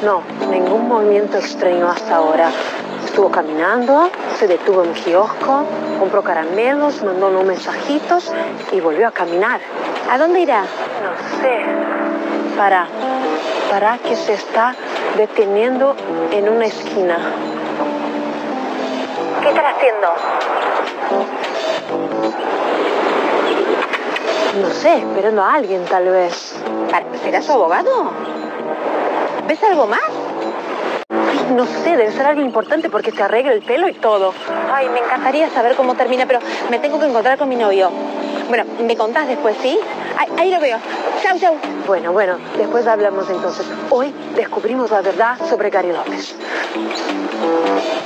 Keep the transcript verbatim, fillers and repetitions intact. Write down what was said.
No, ningún movimiento extraño hasta ahora. Estuvo caminando, se detuvo en un kiosco, compró caramelos, mandó unos mensajitos y volvió a caminar. ¿A dónde irá? No sé. Para, para que se está deteniendo en una esquina. ¿Qué estará haciendo? No sé, esperando a alguien tal vez. ¿Será su abogado? ¿Ves algo más? Ay, no sé, debe ser alguien importante porque se arregla el pelo y todo. Ay, me encantaría saber cómo termina, pero me tengo que encontrar con mi novio. Bueno, me contás después, ¿sí? Ahí, ahí lo veo. Chau, chau. Bueno, bueno, después hablamos entonces. Hoy descubrimos la verdad sobre Gary López.